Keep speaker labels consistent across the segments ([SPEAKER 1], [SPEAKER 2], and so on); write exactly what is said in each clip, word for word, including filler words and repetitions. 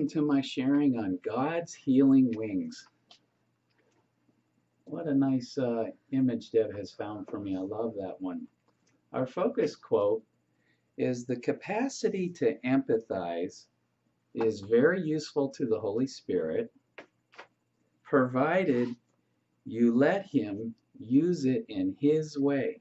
[SPEAKER 1] welcome to my sharing on God's healing wings. What a nice uh, image Deb has found for me. I love that one. Our focus quote is, the capacity to empathize is very useful to the Holy Spirit, provided you let Him use it in His way.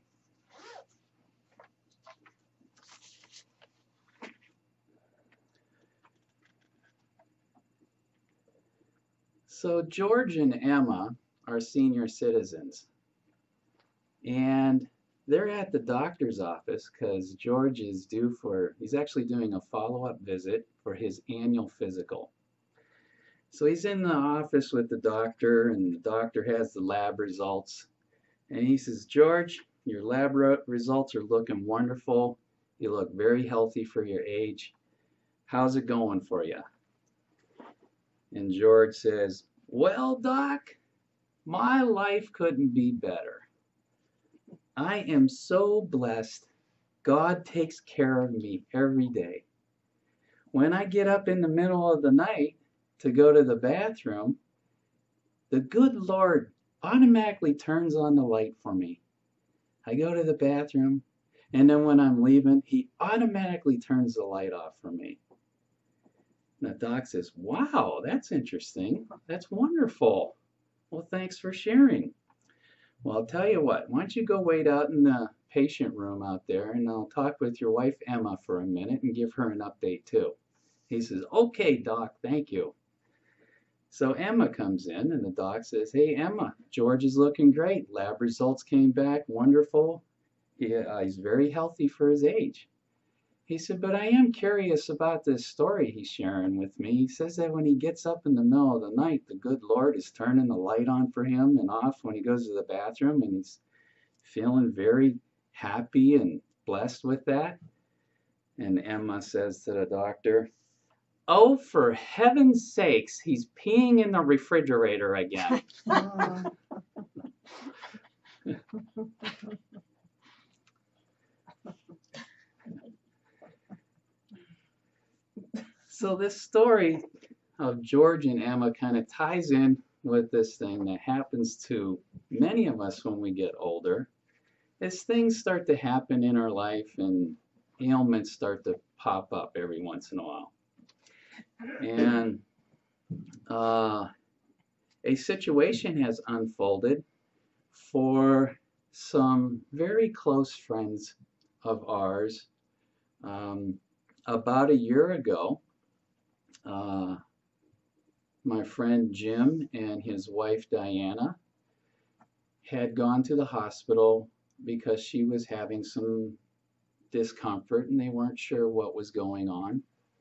[SPEAKER 1] So George and Emma are senior citizens, and they're at the doctor's office because George is due for, he's actually doing a follow-up visit for his annual physical. So he's in the office with the doctor, and the doctor has the lab results, and he says, George, your lab results are looking wonderful. You look very healthy for your age. How's it going for you? And George says, well, Doc, my life couldn't be better. I am so blessed. God takes care of me every day. When I get up in the middle of the night to go to the bathroom, the good Lord automatically turns on the light for me. I go to the bathroom, and then when I'm leaving, He automatically turns the light off for me. And the doc says, wow, that's interesting. That's wonderful. Well, thanks for sharing. Well, I'll tell you what, why don't you go wait out in the patient room out there, and I'll talk with your wife Emma for a minute and give her an update too. He says, okay, Doc, thank you. So Emma comes in, and the doc says, hey, Emma, George is looking great. Lab results came back wonderful. He, uh, he's very healthy for his age. He said, but I am curious about this story he's sharing with me. He says that when he gets up in the middle of the night, the good Lord is turning the light on for him and off when he goes to the bathroom, and he's feeling very happy and blessed with that. And Emma says to the doctor, oh, for heaven's sakes, he's peeing in the refrigerator again. So this story of George and Emma kind of ties in with this thing that happens to many of us when we get older. As things start to happen in our life and ailments start to pop up every once in a while. And uh, a situation has unfolded for some very close friends of ours. Um, about a year ago, Uh, my friend Jim and his wife Diana had gone to the hospital because she was having some discomfort and they weren't sure what was going on.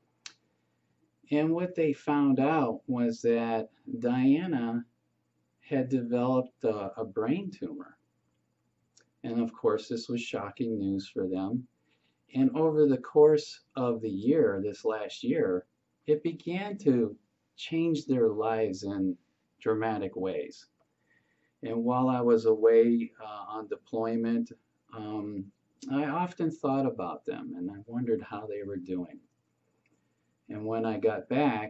[SPEAKER 1] And what they found out was that Diana had developed a, a brain tumor. And of course, this was shocking news for them. And over the course of the year, this last year, it began to change their lives in dramatic ways. And while I was away uh, on deployment, um, I often thought about them and I wondered how they were doing. And when I got back,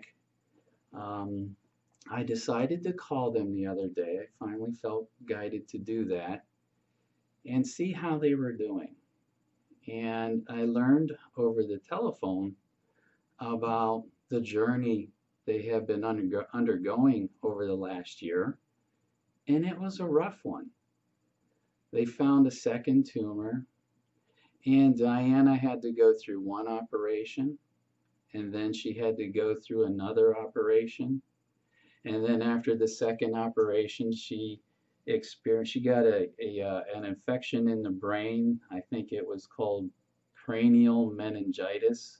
[SPEAKER 1] um, I decided to call them the other day. I finally felt guided to do that and see how they were doing. And I learned over the telephone about the journey they have been undergo undergoing over the last year, and it was a rough one. They found a second tumor, and Diana had to go through one operation, and then she had to go through another operation, and then after the second operation, she experienced, she got a, a uh, an infection in the brain. I think it was called cranial meningitis.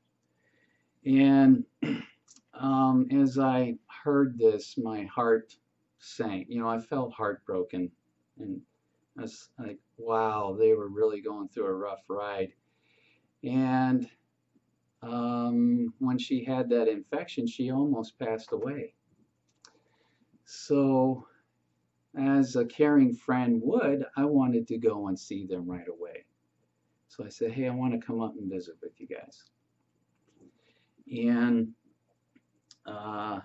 [SPEAKER 1] And um, as I heard this, my heart sank. You know, I felt heartbroken. And I was like, wow, they were really going through a rough ride. And um, when she had that infection, she almost passed away. So, as a caring friend would, I wanted to go and see them right away. So I said, hey, I want to come up and visit with you guys. And uh,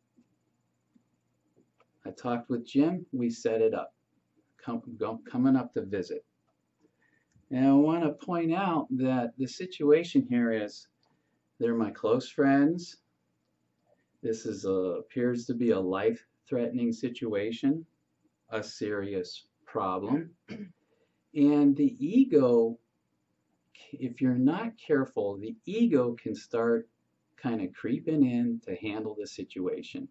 [SPEAKER 1] I talked with Jim. We set it up, come, go, coming up to visit. And I want to point out that the situation here is they're my close friends. This is a, appears to be a life-threatening situation, a serious problem. And the ego, if you're not careful, the ego can start kind of creeping in to handle the situation.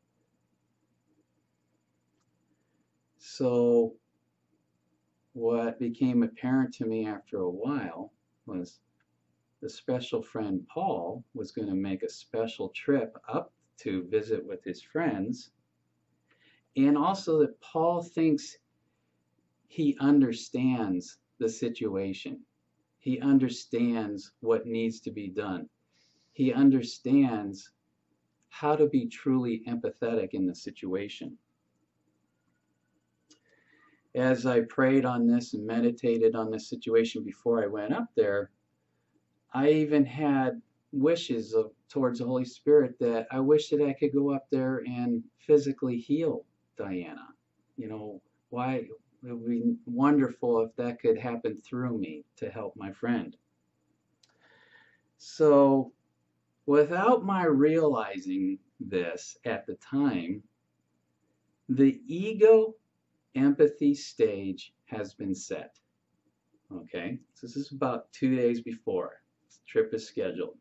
[SPEAKER 1] So what became apparent to me after a while was the special friend Paul was going to make a special trip up to visit with his friends, and also that Paul thinks he understands the situation. He understands what needs to be done. He understands how to be truly empathetic in the situation. As I prayed on this and meditated on this situation before I went up there, I even had wishes of, towards the Holy Spirit that I wish that I could go up there and physically heal Diana. You know, why? It would be wonderful if that could happen through me to help my friend. So, without my realizing this at the time, the ego empathy stage has been set. Okay, so this is about two days before this trip is scheduled.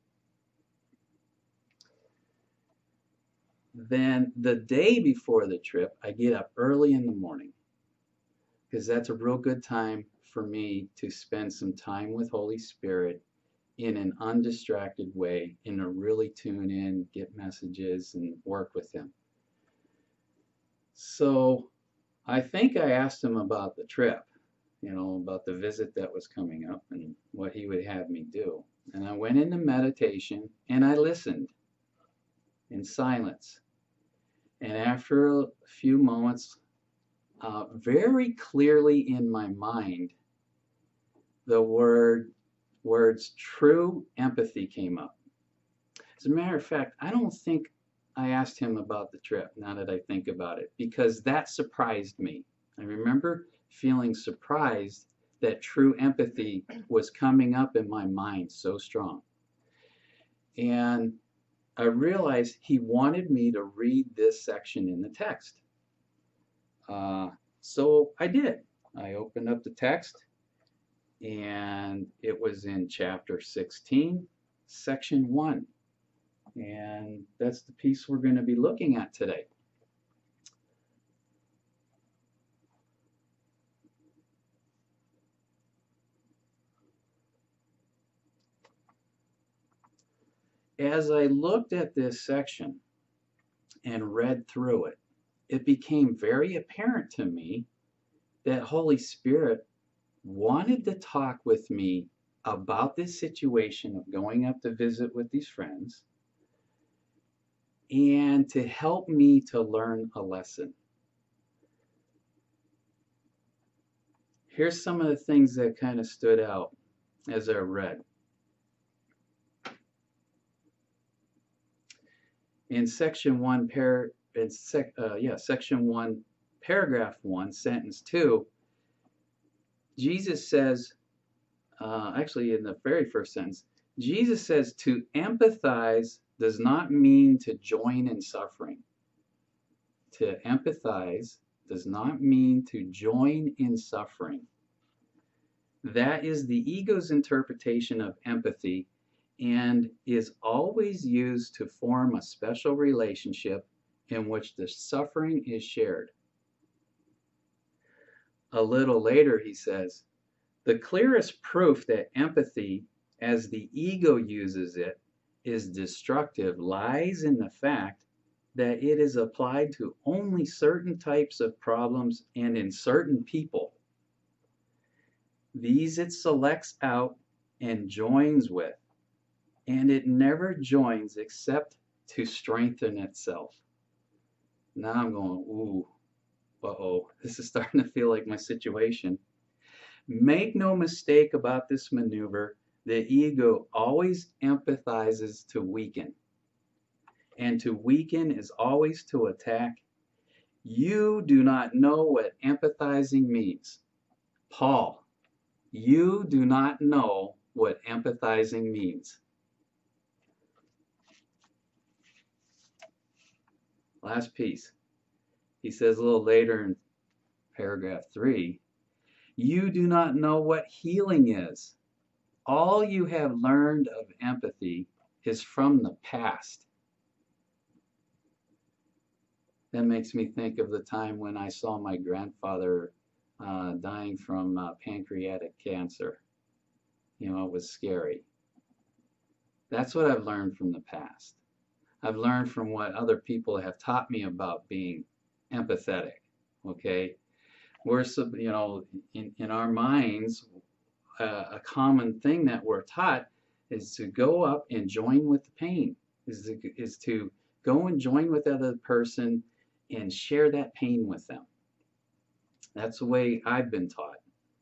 [SPEAKER 1] Then the day before the trip, I get up early in the morning because that's a real good time for me to spend some time with Holy Spirit in an undistracted way, and to really tune in, get messages, and work with Him. So I think I asked Him about the trip, you know, about the visit that was coming up and what He would have me do. And I went into meditation and I listened in silence. And after a few moments, uh, very clearly in my mind, the word words true empathy came up. As a matter of fact, I don't think I asked Him about the trip, now that I think about it, because that surprised me. I remember feeling surprised that true empathy was coming up in my mind so strong. And I realized He wanted me to read this section in the text. Uh, so I did. I opened up the text, and it was in chapter sixteen, section one. And that's the piece we're going to be looking at today. As I looked at this section and read through it, it became very apparent to me that Holy Spirit wanted to talk with me about this situation of going up to visit with these friends, and to help me to learn a lesson. Here's some of the things that kind of stood out as I read. In section one, par, in sec, uh, yeah, section one, paragraph one, sentence two, Jesus says, uh, actually in the very first sentence, Jesus says to empathize does not mean to join in suffering. To empathize does not mean to join in suffering. That is the ego's interpretation of empathy, and is always used to form a special relationship in which the suffering is shared. A little later he says, the clearest proof that empathy, as the ego uses it, is destructive lies in the fact that it is applied to only certain types of problems and in certain people. These it selects out and joins with, and it never joins except to strengthen itself. Now I'm going, ooh, uh-oh, this is starting to feel like my situation. Make no mistake about this maneuver, the ego always empathizes to weaken. and to weaken is always to attack. You do not know what empathizing means. Paul, you do not know what empathizing means. Last piece. He says a little later in paragraph three, you do not know what healing is. All you have learned of empathy is from the past. That makes me think of the time when I saw my grandfather uh, dying from uh, pancreatic cancer. You know, it was scary. That's what I've learned from the past. I've learned from what other people have taught me about being empathetic, okay? We're, you know, in, in our minds, uh, a common thing that we're taught is to go up and join with the pain, is to, is to go and join with the other person and share that pain with them. That's the way I've been taught.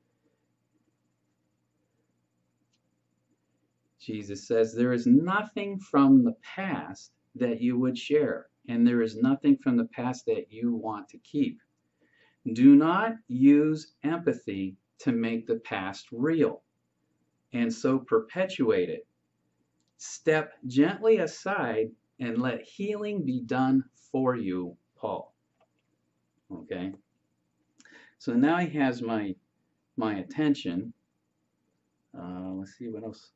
[SPEAKER 1] Jesus says, there is nothing from the past that you would share, and there is nothing from the past that you want to keep. Do not use empathy to make the past real, and so perpetuate it. Step gently aside and let healing be done for you, Paul. Okay? So now he has my, my attention. Uh, let's see what else.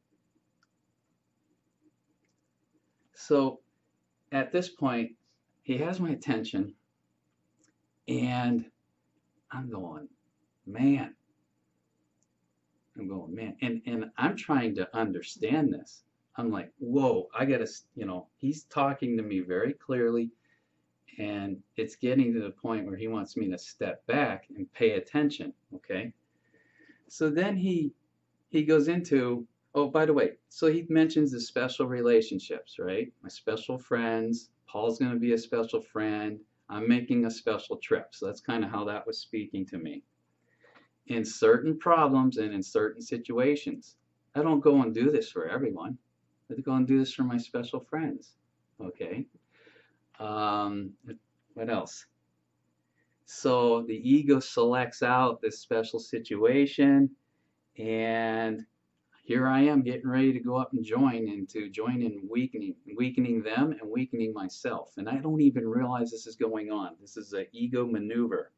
[SPEAKER 1] So at this point, he has my attention, and I'm going, man. I'm going, man. And, and I'm trying to understand this. I'm like, whoa, I got to, you know, he's talking to me very clearly, and it's getting to the point where he wants me to step back and pay attention, okay? So then he he goes into, oh, by the way, so he mentions the special relationships, right? My special friends, Paul's going to be a special friend, I'm making a special trip. So that's kind of how that was speaking to me. In certain problems and in certain situations, I don't go and do this for everyone. I go and do this for my special friends, okay? Um, what else? So the ego selects out this special situation, and here I am getting ready to go up and join and to join in weakening, weakening them and weakening myself. And I don't even realize this is going on. This is an ego maneuver.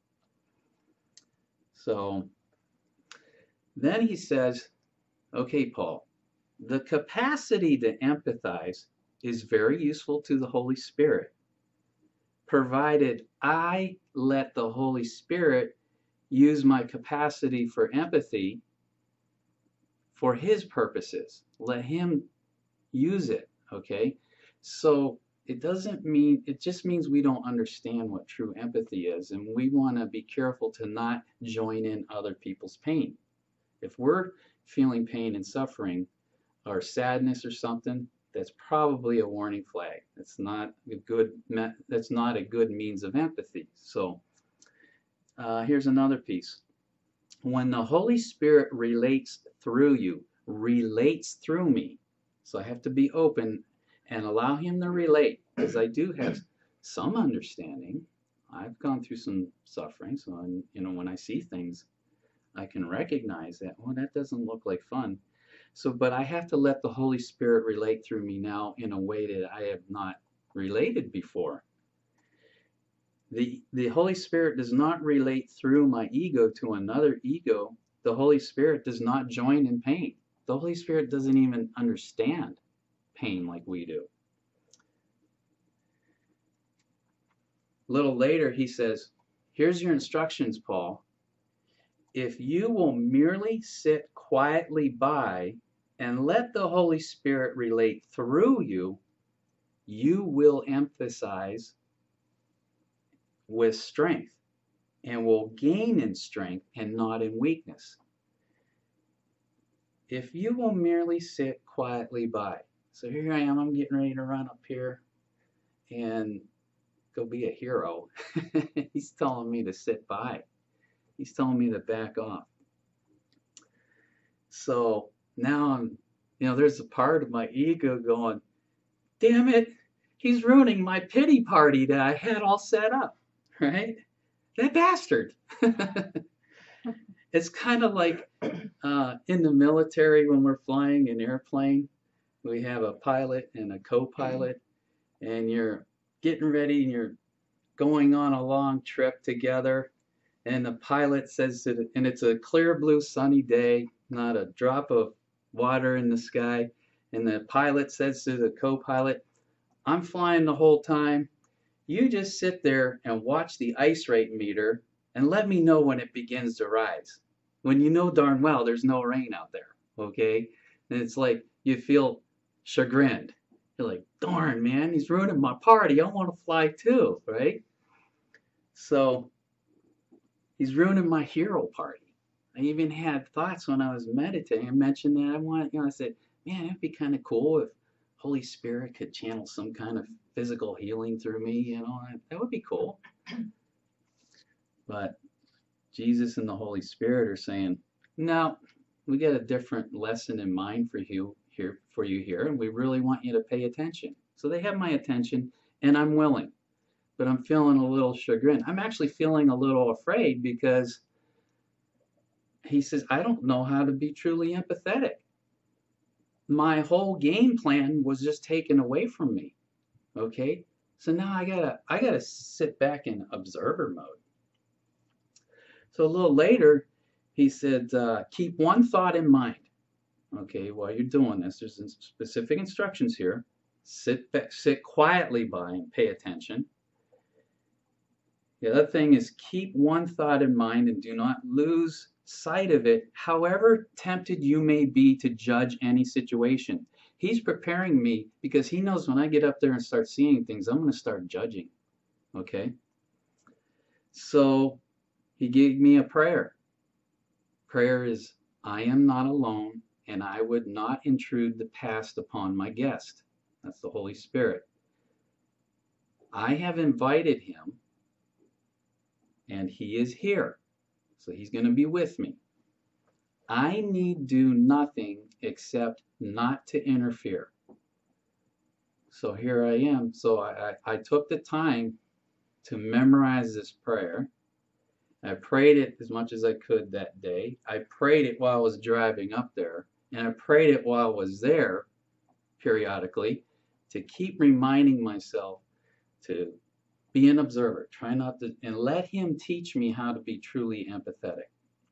[SPEAKER 1] So then he says, okay, Paul, the capacity to empathize is very useful to the Holy Spirit, provided I let the Holy Spirit use my capacity for empathy for his purposes. Let him use it, okay? So it doesn't mean, it just means we don't understand what true empathy is, and we want to be careful to not join in other people's pain. If we're feeling pain and suffering or sadness or something, that's probably a warning flag. That's not a good, that's not a good means of empathy. So uh, here's another piece. When the Holy Spirit relates through you, relates through me, so I have to be open and allow him to relate, because I do have some understanding. I've gone through some suffering, so I'm, you know, when I see things, I can recognize that, oh, that doesn't look like fun. So, but I have to let the Holy Spirit relate through me now in a way that I have not related before. The, the Holy Spirit does not relate through my ego to another ego. The Holy Spirit does not join in pain. The Holy Spirit doesn't even understand pain like we do. A little later, he says, here's your instructions, Paul. If you will merely sit quietly by and let the Holy Spirit relate through you, you will emphasize with strength and will gain in strength and not in weakness. If you will merely sit quietly by. So here I am, I'm getting ready to run up here and go be a hero. He's telling me to sit by. He's telling me to back off. So now I'm, you know, there's a part of my ego going, damn it, he's ruining my pity party that I had all set up, right? That bastard. It's kind of like uh, in the military when we're flying an airplane, we have a pilot and a co-pilot, and you're getting ready and you're going on a long trip together, and the pilot says to the, and it's a clear blue sunny day, not a drop of water in the sky, and the pilot says to the co-pilot, I'm flying the whole time, you just sit there and watch the ice rate meter and let me know when it begins to rise, when you know darn well there's no rain out there, okay? And it's like you feel chagrined. You're like, darn, man, he's ruining my party. I want to fly too, right? So he's ruining my hero party. I even had thoughts when I was meditating. I mentioned that I want, you know, I said, man, it'd be kind of cool if Holy Spirit could channel some kind of physical healing through me, you know, that would be cool. But Jesus and the Holy Spirit are saying, no, we got a different lesson in mind for you here, for you here, and we really want you to pay attention. So they have my attention, and I'm willing, but I'm feeling a little chagrined. I'm actually feeling a little afraid because he says, I don't know how to be truly empathetic. My whole game plan was just taken away from me. Okay, so now I gotta I gotta sit back in observer mode. So a little later, he said, uh, keep one thought in mind. Okay, while you're doing this, there's specific instructions here. Sit back, sit quietly by and pay attention. The other thing is keep one thought in mind and do not lose sight of it, however tempted you may be to judge any situation. He's preparing me because he knows when I get up there and start seeing things, I'm going to start judging. Okay? So he gave me a prayer. Prayer is, I am not alone, and I would not intrude the past upon my guest. That's the Holy Spirit. I have invited him, and he is here. So he's going to be with me. I need do nothing except not to interfere. So here I am. So I, I, I took the time to memorize this prayer. I prayed it as much as I could that day. I prayed it while I was driving up there. And I prayed it while I was there periodically to keep reminding myself to be an observer. Try not to, and let him teach me how to be truly empathetic.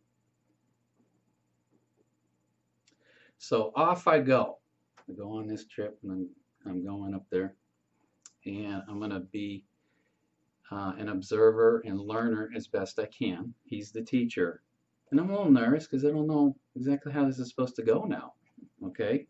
[SPEAKER 1] So off I go. I go on this trip, and I'm, I'm going up there, and I'm going to be uh, an observer and learner as best I can. He's the teacher. And I'm a little nervous because I don't know exactly how this is supposed to go now. Okay?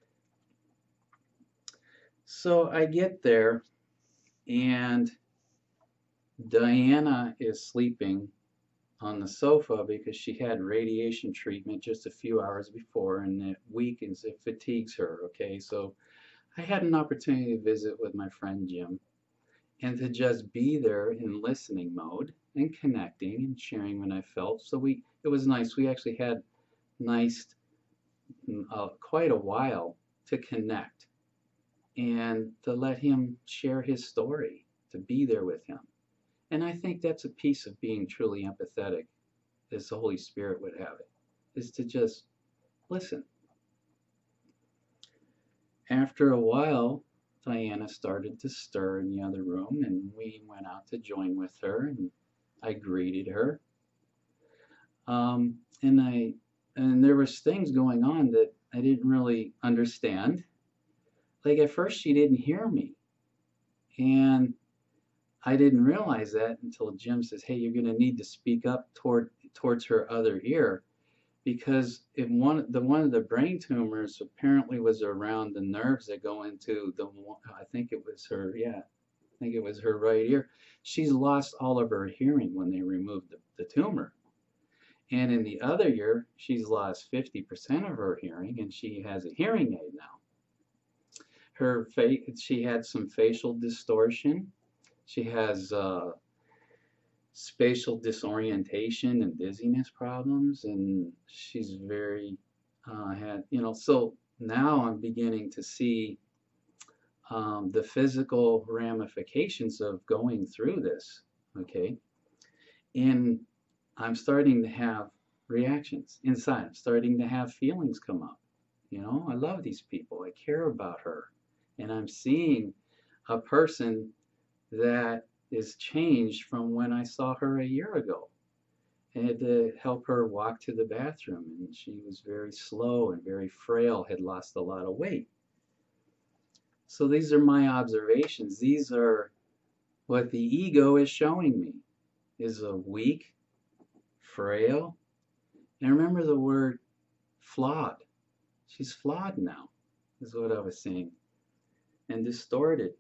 [SPEAKER 1] So I get there, and Diana is sleeping on the sofa because she had radiation treatment just a few hours before, and it weakens, it fatigues her. Okay, so I had an opportunity to visit with my friend Jim and to just be there in listening mode and connecting and sharing when I felt. So we, it was nice. We actually had nice, uh, quite a while to connect and to let him share his story, to be there with him. And I think that's a piece of being truly empathetic, as the Holy Spirit would have it, is to just listen. After a while, Diana started to stir in the other room, and we went out to join with her, and I greeted her. Um, and I, and there was things going on that I didn't really understand. Like at first she didn't hear me, and I didn't realize that until Jim says, hey, you're going to need to speak up toward towards her other ear, because if one the one of the brain tumors apparently was around the nerves that go into the, I think it was her, yeah, I think it was her right ear. She's lost all of her hearing when they removed the, the tumor. And in the other ear, she's lost fifty percent of her hearing, and she has a hearing aid now. Her face, she had some facial distortion. She has uh, spatial disorientation and dizziness problems, and she's very, uh, had, you know, so now I'm beginning to see um, the physical ramifications of going through this, okay? And I'm starting to have reactions inside. I'm starting to have feelings come up. You know, I love these people. I care about her. And I'm seeing a person that is changed from when I saw her a year ago. I had to help her walk to the bathroom, and she was very slow and very frail, had lost a lot of weight. So these are my observations. These are what the ego is showing me, is a weak, frail, and remember the word flawed. She's flawed now, is what I was saying, and distorted.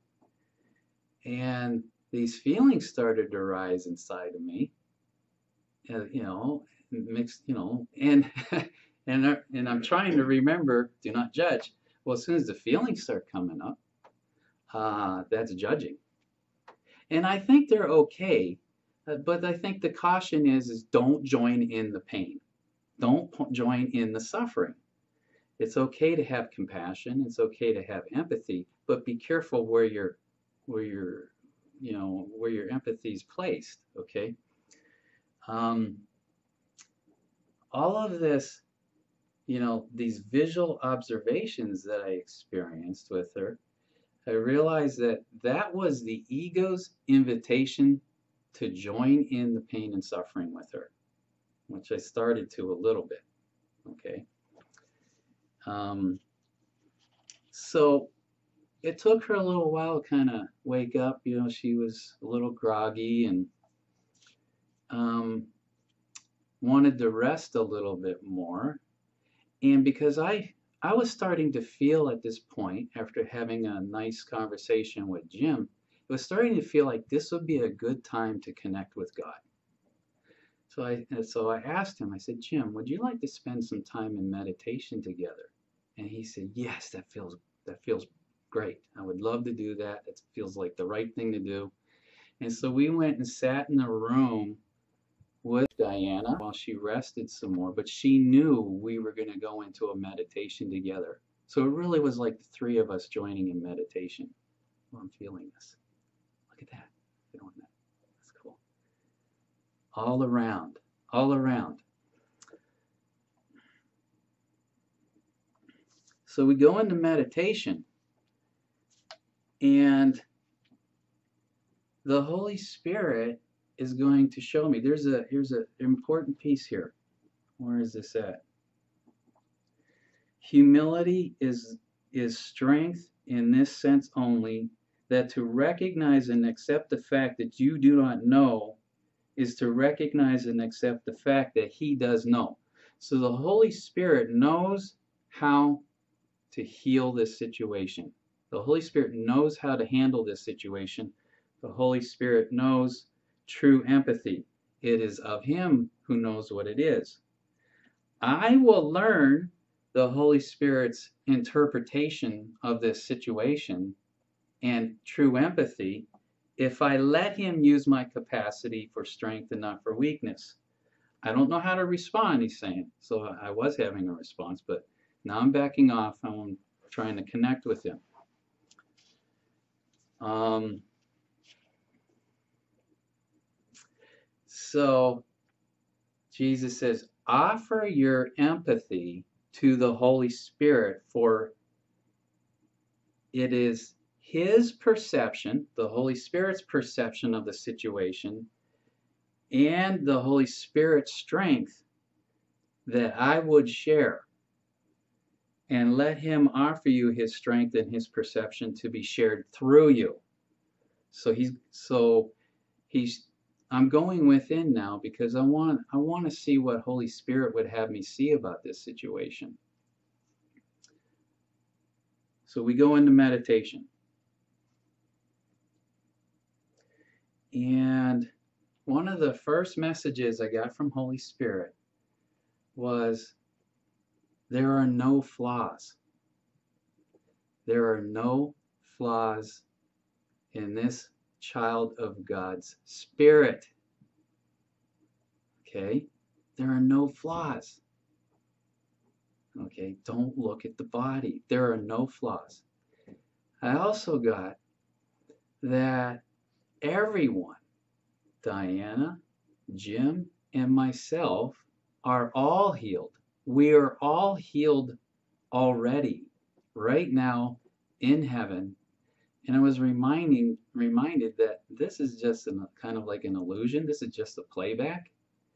[SPEAKER 1] And these feelings started to rise inside of me, uh, you know, mixed, you know, and and uh, and I'm trying to remember, do not judge. Well, as soon as the feelings start coming up, uh, that's judging. And I think they're okay, uh, but I think the caution is is don't join in the pain. Don't join in the suffering. It's okay to have compassion. It's okay to have empathy, but be careful where your where your you know where your empathy is placed. Okay. Um, all of this, you know, these visual observations that I experienced with her, I realized that that was the ego's invitation to join in the pain and suffering with her, which I started to a little bit. Okay. Um, so it took her a little while to kind of wake up. You know, she was a little groggy and um, wanted to rest a little bit more. And because I I was starting to feel at this point, after having a nice conversation with Jim, it was starting to feel like this would be a good time to connect with God. So I so I asked him, I said, Jim, would you like to spend some time in meditation together? And he said, yes, that feels that feels great. I would love to do that. It feels like the right thing to do. And so we went and sat in a room with Diana while she rested some more, but she knew we were going to go into a meditation together. So it really was like the three of us joining in meditation. Oh, I'm feeling this. Look at that. Feeling that. That's cool. All around, all around. So we go into meditation, and the Holy Spirit is going to show me. There's a here's an important piece here. Where is this at? Humility is is strength in this sense only, that to recognize and accept the fact that you do not know is to recognize and accept the fact that He does know. So the Holy Spirit knows how to heal this situation. The Holy Spirit knows how to handle this situation. The Holy Spirit knows true empathy. It is of Him who knows what it is. I will learn the Holy Spirit's interpretation of this situation and true empathy if I let Him use my capacity for strength and not for weakness. I don't know how to respond, he's saying. So I was having a response, but now I'm backing off. I'm trying to connect with Him. Um, so Jesus says, offer your empathy to the Holy Spirit, for it is His perception, the Holy Spirit's perception of the situation, and the Holy Spirit's strength that I would share. And let Him offer you His strength and His perception to be shared through you. So he's so he's I'm going within now because I want I want to see what Holy Spirit would have me see about this situation. So we go into meditation. And one of the first messages I got from Holy Spirit was, there are no flaws. There are no flaws in this child of God's Spirit. Okay? There are no flaws. Okay? Don't look at the body. There are no flaws. I also got that everyone, Diana, Jim, and myself, are all healed. We are all healed already, right now, in heaven. And I was reminding reminded that this is just a kind of like an illusion. This is just a playback.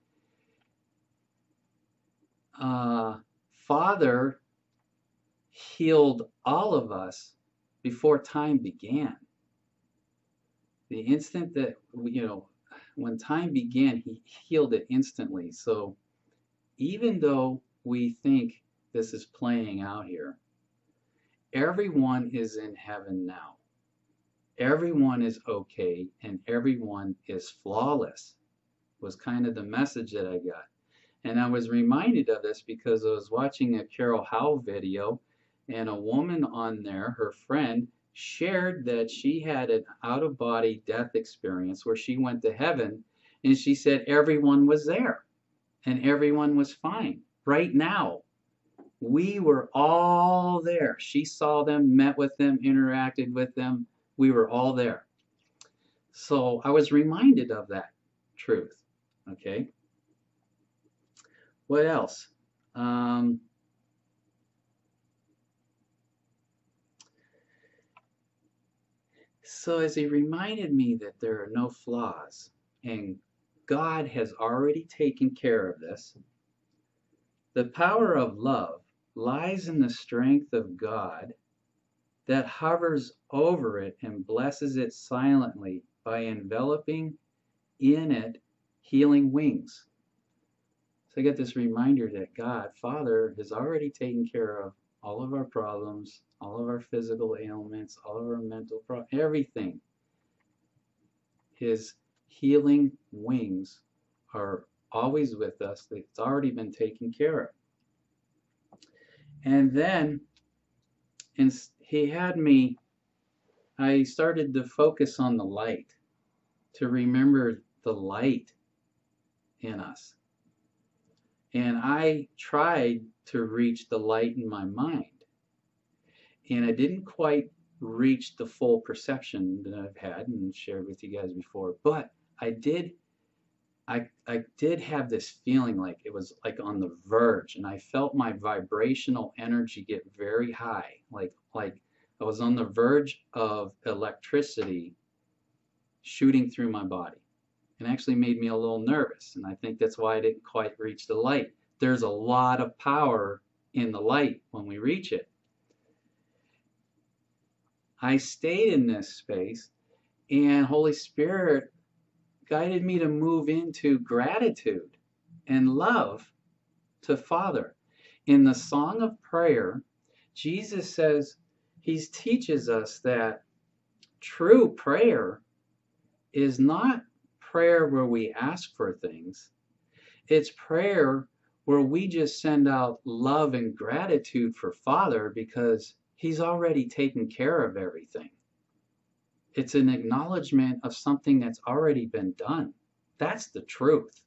[SPEAKER 1] Uh, Father healed all of us before time began. The instant that, you know, when time began, he healed it instantly. So even though we think this is playing out here, everyone is in heaven now. Everyone is okay and everyone is flawless, was kind of the message that I got. And I was reminded of this because I was watching a Carol Howe video, and a woman on there, her friend, shared that she had an out-of-body death experience where she went to heaven, and she said everyone was there and everyone was fine. Right now, we were all there. She saw them, met with them, interacted with them. We were all there. So I was reminded of that truth. Okay. What else? Um, so as he reminded me that there are no flaws and God has already taken care of this, the power of love lies in the strength of God that hovers over it and blesses it silently by enveloping in it healing wings. So I get this reminder that God, Father, has already taken care of all of our problems, all of our physical ailments, all of our mental problems, everything. His healing wings are always with us. It's already been taken care of. And then and he had me, I started to focus on the light, to remember the light in us. And I tried to reach the light in my mind. And I didn't quite reach the full perception that I've had and shared with you guys before. But I did I I did have this feeling like it was like on the verge, and I felt my vibrational energy get very high, like like I was on the verge of electricity shooting through my body. And actually made me a little nervous, and I think that's why I didn't quite reach the light. There's a lot of power in the light when we reach it. I stayed in this space, and Holy Spirit guided me to move into gratitude and love to Father. In the Song of Prayer, Jesus says, he teaches us that true prayer is not prayer where we ask for things. It's prayer where we just send out love and gratitude for Father because he's already taken care of everything. It's an acknowledgement of something that's already been done. That's the truth.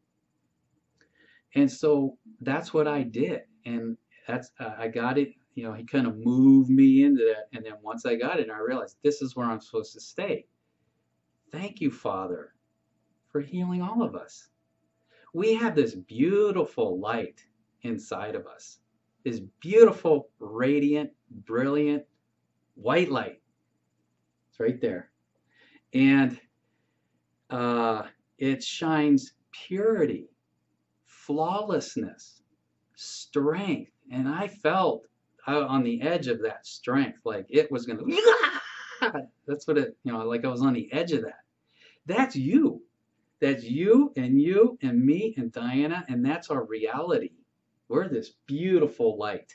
[SPEAKER 1] And so that's what I did. And that's uh, I got it. You know, he kind of moved me into that. And then once I got it, I realized this is where I'm supposed to stay. Thank you, Father, for healing all of us. We have this beautiful light inside of us, this beautiful, radiant, brilliant white light. It's right there. And uh, it shines purity, flawlessness, strength. And I felt on the edge of that strength, like it was going to, that's what it, you know, like I was on the edge of that. That's you. That's you and you and me and Diana, and that's our reality. We're this beautiful light.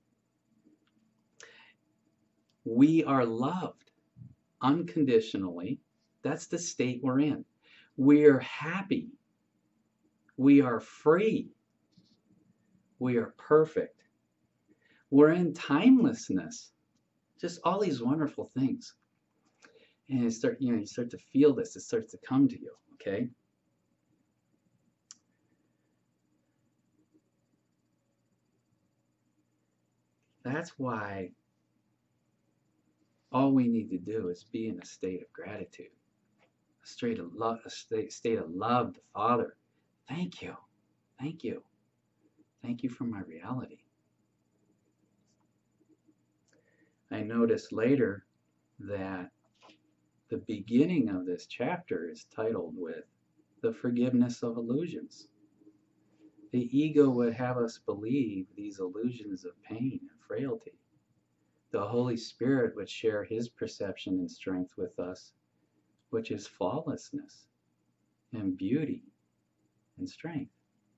[SPEAKER 1] We are loved unconditionally. That's the state we're in. We are happy. We are free. We are perfect. We're in timelessness. Just all these wonderful things. And you start, you know, you start to feel this. It starts to come to you. Okay. That's why All we need to do is be in a state of gratitude, a state of love, a state, state of love to Father. Thank you. Thank you. Thank you for my reality. I noticed later that the beginning of this chapter is titled with the forgiveness of illusions. The ego would have us believe these illusions of pain and frailty. The Holy Spirit would share his perception and strength with us, which is flawlessness and beauty and strength.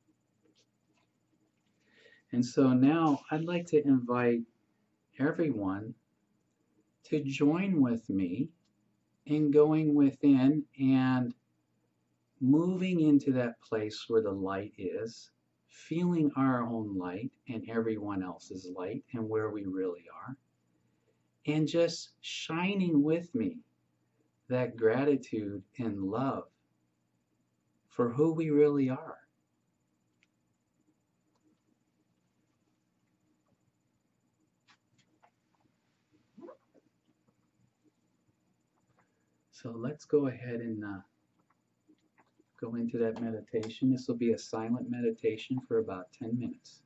[SPEAKER 1] And so now I'd like to invite everyone to join with me in going within and moving into that place where the light is, feeling our own light and everyone else's light and where we really are, and just shining with me that gratitude and love for who we really are. So let's go ahead and uh, go into that meditation. This will be a silent meditation for about ten minutes.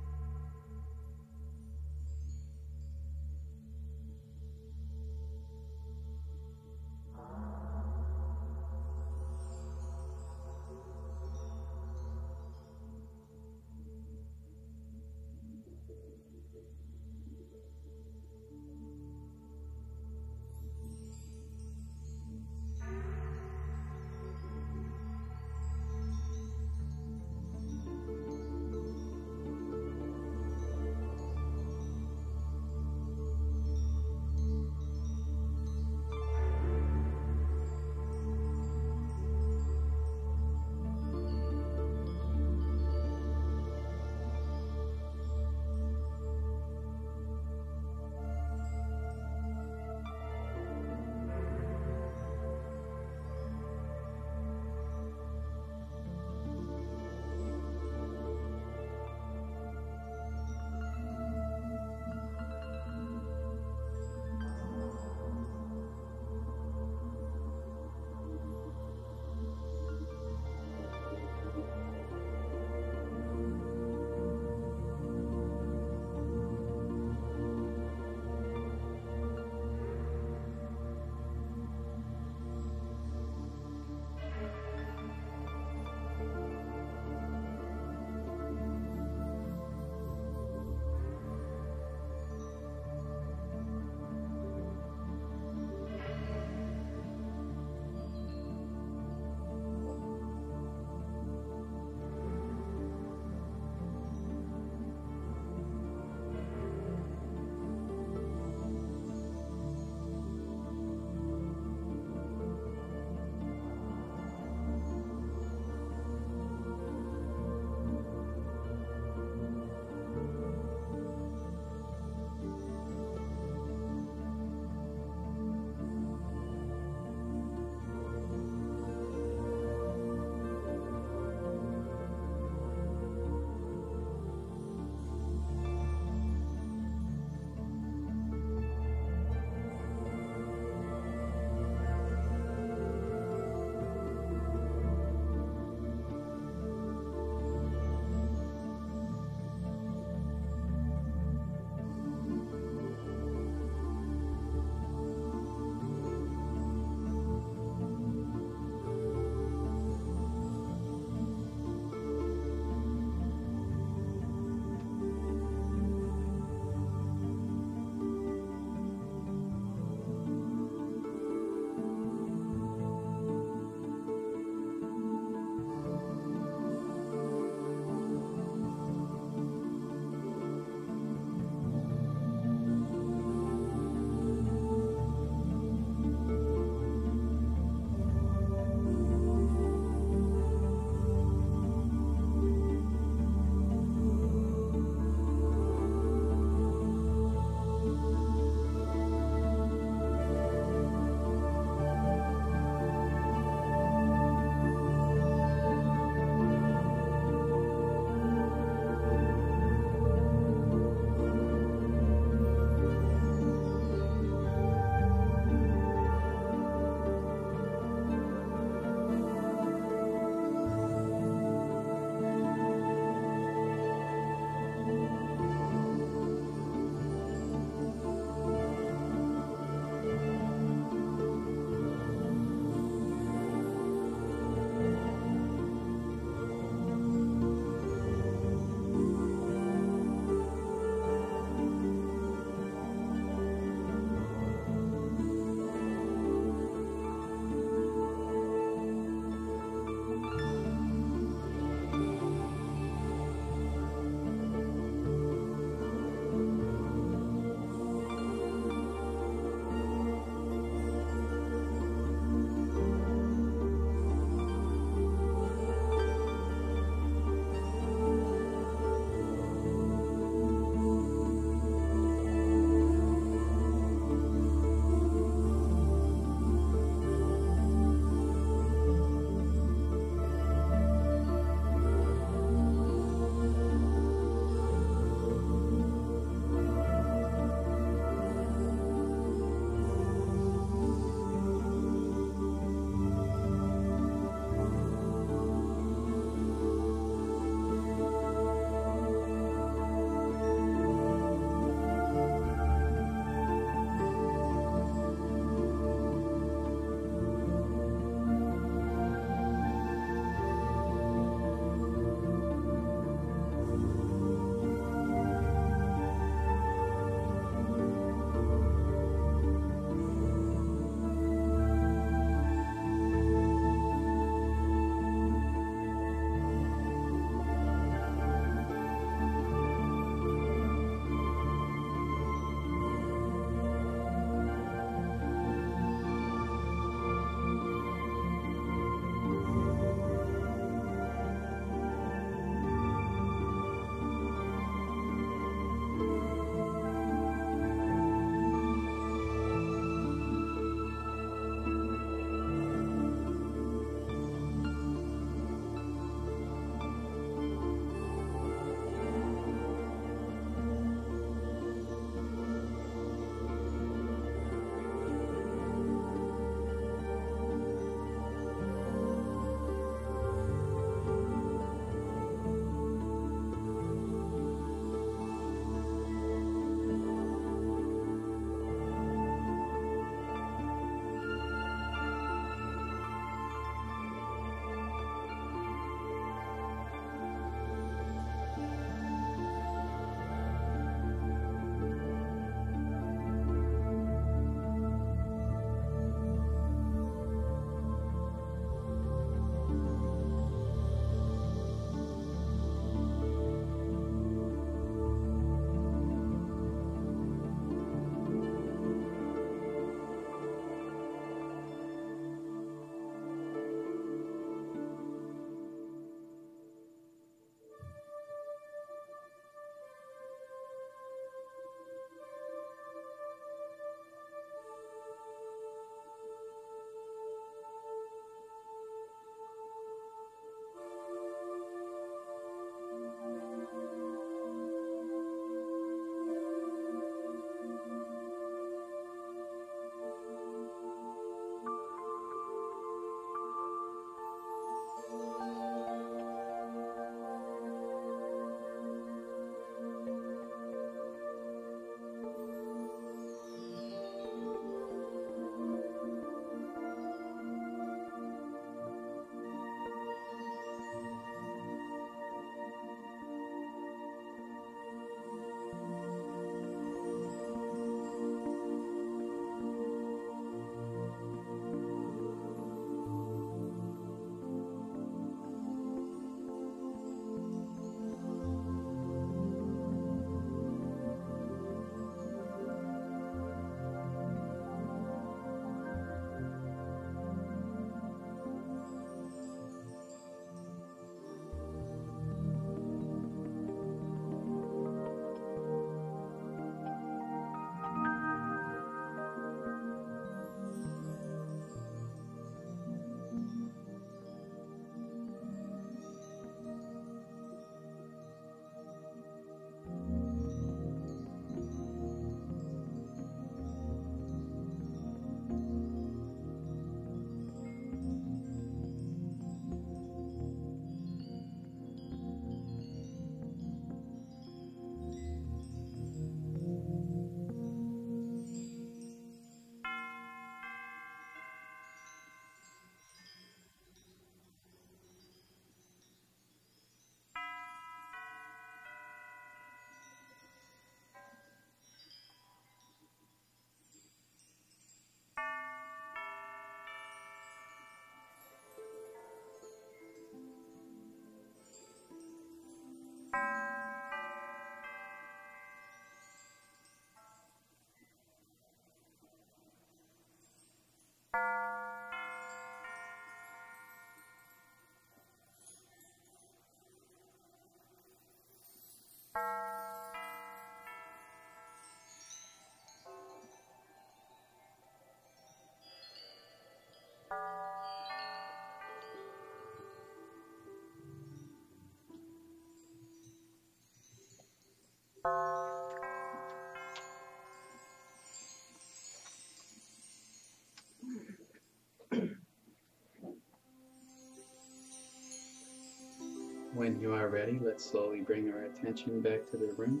[SPEAKER 1] When you are ready, let's slowly bring our attention back to the room.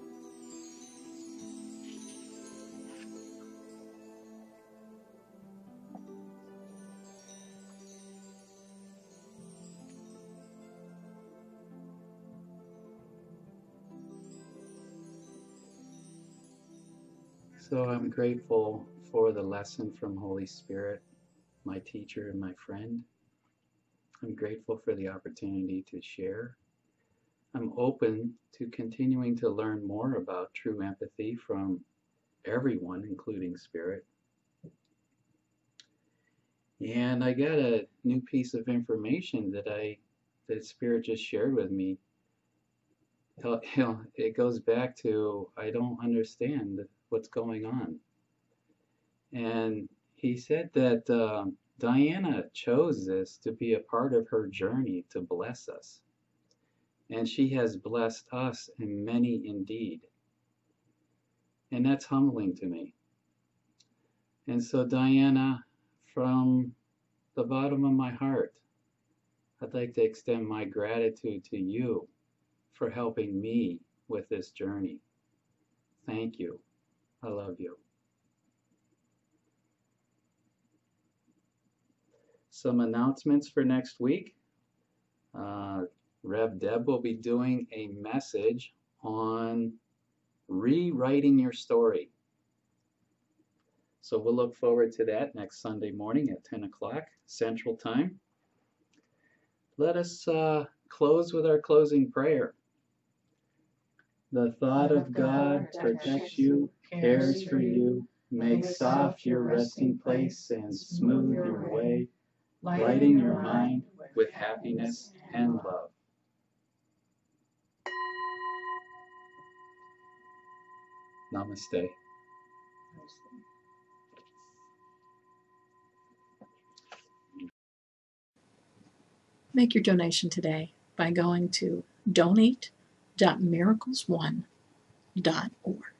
[SPEAKER 1] So I'm grateful for the lesson from Holy Spirit, my teacher and my friend. I'm grateful for the opportunity to share. I'm open to continuing to learn more about true empathy from everyone, including Spirit. And I got a new piece of information that I that Spirit just shared with me. You know, it goes back to I don't understand what's going on. And he said that um, Diana chose this to be a part of her journey to bless us. And she has blessed us and many indeed. And that's humbling to me. And so, Diana, from the bottom of my heart, I'd like to extend my gratitude to you for helping me with this journey. Thank you. I love you. Some announcements for next week. Uh, Rev Deb will be doing a message on rewriting your story. So we'll look forward to that next Sunday morning at ten o'clock Central Time. Let us uh, close with our closing prayer. The thought of God protects you, cares for you, makes soft your resting place and smooth your way, lighting your mind with happiness and love. Namaste.
[SPEAKER 2] Make your donation today by going to donate dot miracles one dot org.